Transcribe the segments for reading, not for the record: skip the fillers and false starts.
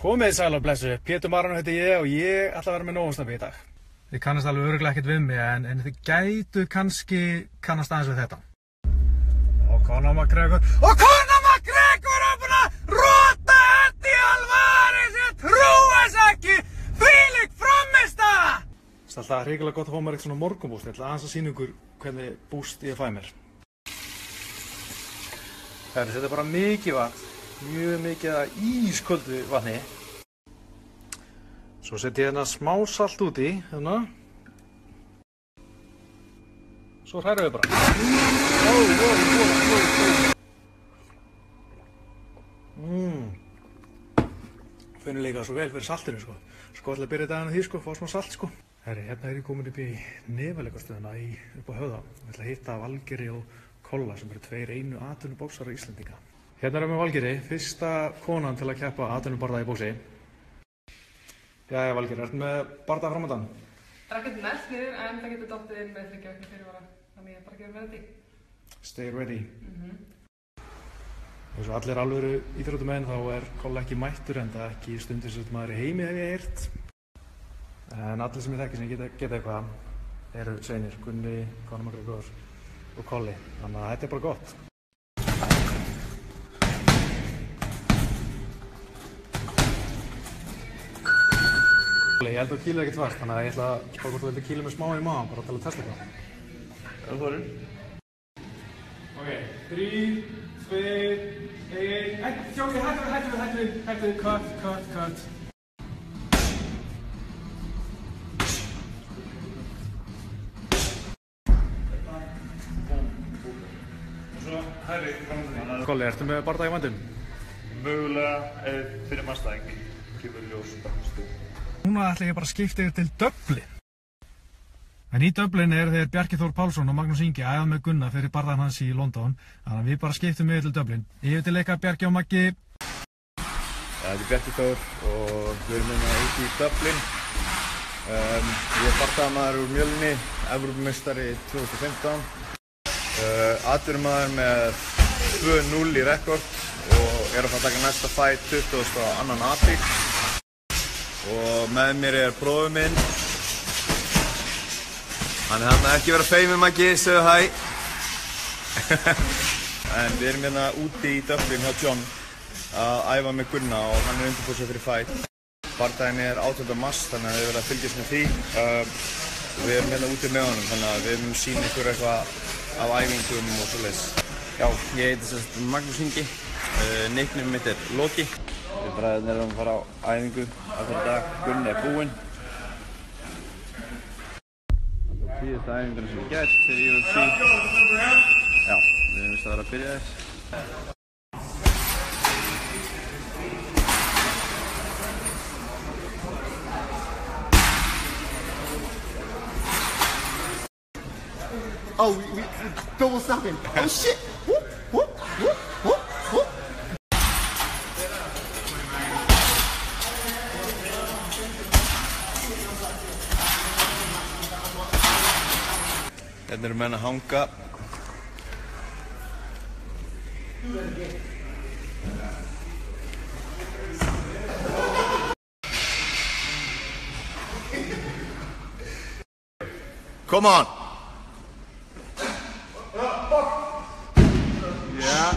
Komið sæl og blessu, Pétur Marano heiti ég og ég ætla að vera með Nóvasnabbi í dag. Þið kannast alveg örugglega ekkert við mig en þið gætu kannski kannast aðeins við þetta. Og Conor McGregor er búinn að rota Eddie Alvarez, ég trúi þess ekki, þvílík frammistaða! Það er alltaf hrigalega gott að fá mér eitt svona morgunbúst, ég ætla aðeins að sýna ykkur hvernig búst ég fæ mér. Þetta er bara mikið vatn. Mjög mikið að ísköldu vatni. Svo setjum ég hérna smá salt út í, hérna. Svo hrærum við bara. Finnur líka svo vel fyrir saltinu, sko. Sko ætla að byrja daginn á því, sko, fá smá salt, sko. Herri, hérna er ég komin upp í nefaleikastöðuna upp á Höfða. Ég ætla að hitta Valgeiri og Kolla sem eru tveir einu atvinnubóksarar Íslendinga. Hérna erum við Valgeiri, fyrsta konan til að keppa atvinnubardaga í bóksi. Jæja Valgeiri, ertu með bardaga framöndan? Það er ekkert næst niður en það getur dottið inn með 3 vikna fyrirvara. Þannig ég bara gefur með þetta. Stay ready. Eins og allir alvöru íþróttamenn þá er Kolla ekki mættur en það ekki stundum sem maður í heimi hef ég heyrt. En allir sem ég þekki sem geta eitthvað eru sveinir, Gunni, Conor McGregor og Kolli. Þannig að þetta er bara gott. Ég held að kýlið ekkert vart, þannig að ég ætla að spá hvort þú vildi kýla með smá í maðan, bara til að testa það. Er það þorinn? Ok, 3, 2, 1, Sjóki, hættu, cut. Og svo hægri framöndan. Kolli, ertu með bardaga í vændum? Mögulega fyrir mannstæðing, kemur ljós. Núna ætla ég bara að skipta yfir til Dublin. En í Dublin eru þeir Bjarki Þór Pálsson og Magnús Ingi æfa með Gunna fyrir bardagann hans í London. Þannig að við bara skiptum yfir til Dublin. Yfir til leika Bjarki og Maggi. Þetta er Bjarki Þór og við erum hérna úti í Dublin. Ég er bardagamaður úr Mjölni, Evrópumeistari 2015. Atvinnumaður með 2-0 í rekord og er að fara að taka næsta fight 22. apríl. Og með mér er bróður minn. Hann er þarna ekki verið að feima Maggi, segðu hæ. En við erum hérna úti í Dublin hjá John að æfa með Gunna og hann er undirbúið sér fyrir fight. Bardaginn er 18. mars þannig að þið verða að fylgjast með því. Við erum hérna úti með honum þannig að við munum sýna ykkur eitthvað af æfingum og svoleiðis. Já, ég heiti sérst Magnús Ingi. Nickname mitt er Loki. Við bræðurnir erum að fara á æfingu fyrir dag. Gunni er búinn. Það er síðasta æfinguna sem við gert fyrir UFC. Já, við erum vist að vera að byrja þess. Oh, we double snapping. Oh shit! Whoop, whoop, whoop, whoop, whoop. Hérna eru menn að hanga. Come on! Yeah.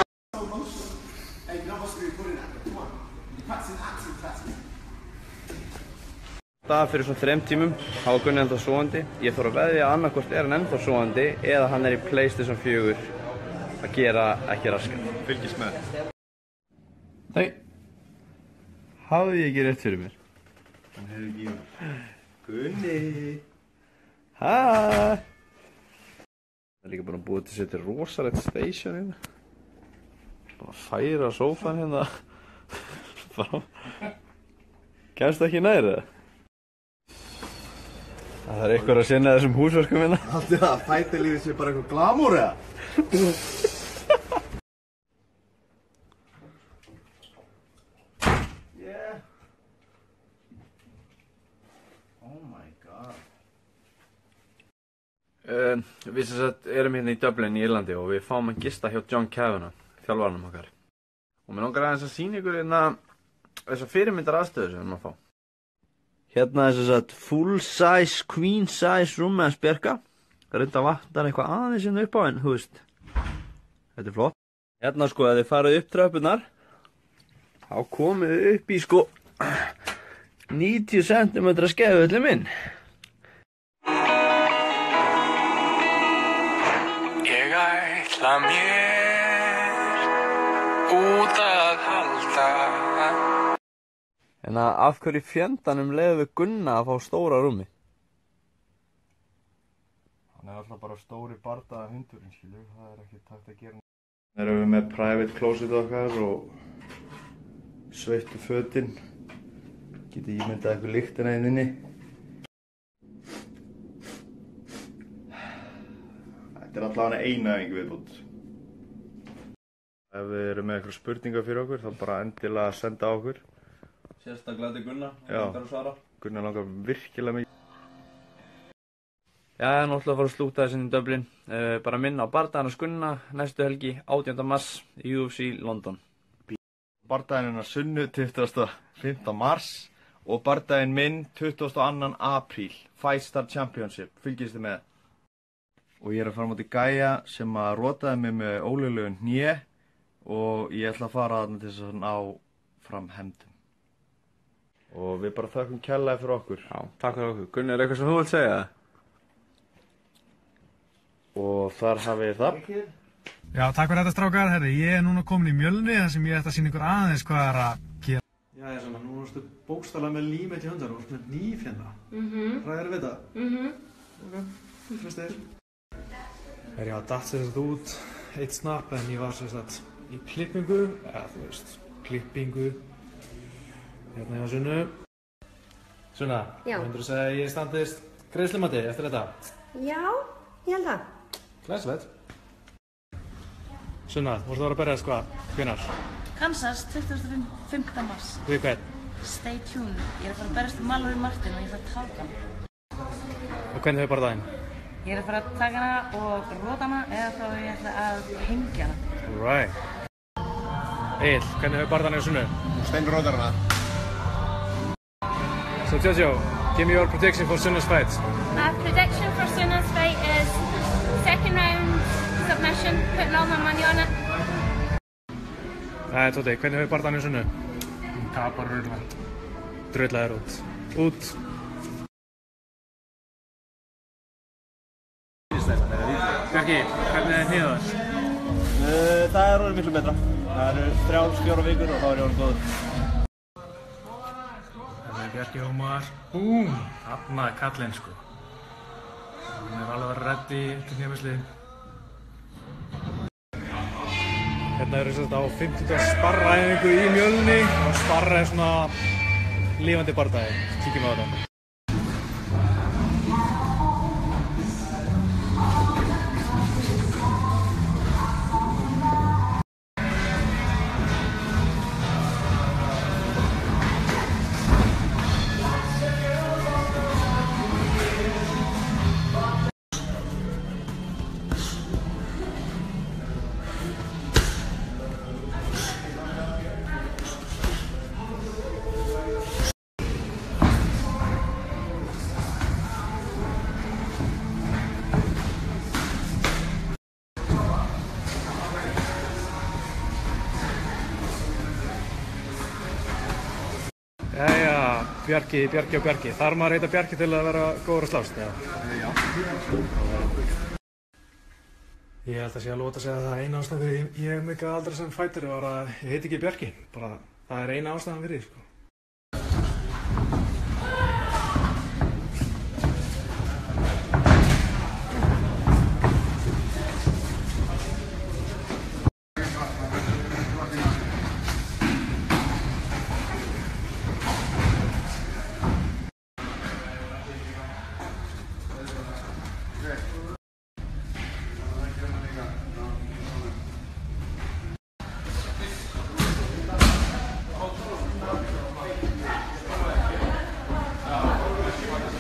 Það fyrir svona 3 tímum, þá var Gunni ennþá sofandi. Ég þarf að veðja að annarkvort er hann ennþá sofandi eða hann er í PlayStation 4 að gera ekki raskat. Fylgist með. Nei, hafði ég ekki rétt fyrir mér? Hann hefur ekki í mér. Gunni! Hæ! Það er líka bara búið til að setja rosalegt station hérna. Bara að færa sófan hérna. Bara... Kemst það ekki nær það? Það er eitthvað að sinna þessum húsverkum hérna. Haldi það að fætilífið sé bara eitthvað glamúr eða? Yeah. Oh my god. Við sem sagt erum hérna í Dublin í Írlandi og við fáum að gista hjá John Kavanagh, þjálfaranum okkar. Og mér langar aðeins að sýna ykkur hérna þessar fyrirmyndar aðstöðu sem við erum að fá. Hérna er þess að full size, queen size rúm með hans Bjarka. Það reynda vantar eitthvað aðeins hérna upp á en, þú veist, þetta er flott. Hérna sko, ef þið farið upp tröppunar, þá komið þið upp í sko 90 cm skefulli minn. Ég ætla mér út að halda. En af hverju fjandanum leiðum við Gunna að fá stóra rúmi? Hann er alltaf bara stóri bardaða hundurinn, skilur, það er ekki takt að gera. Þeir eru með private closet okkar og sveittu fötin. Getið ímyndað eitthvað lyktina inni. Þetta er allavega eina æfingu viðbútt. Ef við erum með eitthvað spurningar fyrir okkur, þá bara endilega að senda á okkur. Sérstaklega til Gunna, Já. langar að svara. Gunnar langar virkilega mikið. Já, ég er náttúrulega að fara að slúta þessin í Dublin. Bara minna á bardaginn á Gunna næstu helgi, 18. mars í UFC London. Bardaginn er sunnu 25. mars og bardaginn minn 22. apríl. Fight Star Championship, fylgist þið með. Og ég er að fara á móti gæja sem að rotaði mig með ólöglegum hné og ég ætla að fara þarna til þess að ná fram hefndum. Og við bara þökkum kærlega fyrir okkur. Já, takk fyrir okkur. Gunni, er eitthvað sem þú vilt segja? Og þar hafið þið það. Já, takk fyrir þetta strákar. Herri, ég er núna komin í Mjölni þar sem ég ætla að sýna ykkur aðeins hvað er að gera. Já, ég sem að nú erstu bókstaflega með límið í höndar og með nýf hérna. Ræðir við þetta? Ok, flestir. Herri, já, datt sér þetta út eitt snapp en ég var sér þetta í klippingu, eða þú veist, klippingu. Hérna hjá Sunnu. Sunna, myndur þú segja að ég standist greiðslumati eftir þetta? Já, ég held það. Glæsilegt. Sunna, þú vorst að vera að berjast hvað? Hvenær? Kansas, 25. mars. Við hvern? Stay tuned. Ég er að fara að berjast Mallory Martin og ég ætla að taka hann. Og hvernig hefur bara daginn? Ég er að fara að taka hana og róta hana eða þá ég ætla að hengja hana. Alright. Egil, hvernig hefur bara daginn Sunnu? Steindur rótar hana. So Jojo, give me your prediction for Sunnu's fight. My prediction for Sunnu's fight is second round submission, putting all my money on it. Það er Tóti, hvernig hefur bara daginn Sunnu? Hún tapar röðlega. Dröðlega er út. Út. Bjarki, hvernig er hníðar? Það er orðið miklu betra. Það eru 3-4 vikur og þá er ég orðið góður. Bjarki Ómar, búm, þarna er kallinn sko. Hann er alveg að vera reddi til nefnisli. Hérna eru við á 50. sparraæfingu í Mjölni og sparra er svona lifandi bardagi. Kíkjum á þetta. Jæja, Bjarki og Bjarki. Þarf maður að heita Bjarki til að vera góður að slást, eða? Já. Ég held að sé alveg að segja að það eina ástæðan fyrir ég hef mikið aldrei sem fættur var að ég heiti ekki Bjarki. Bara, það er eina ástæðan fyrir því, sko.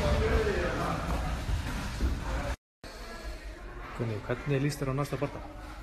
Hvernig líst þér á næsta barda?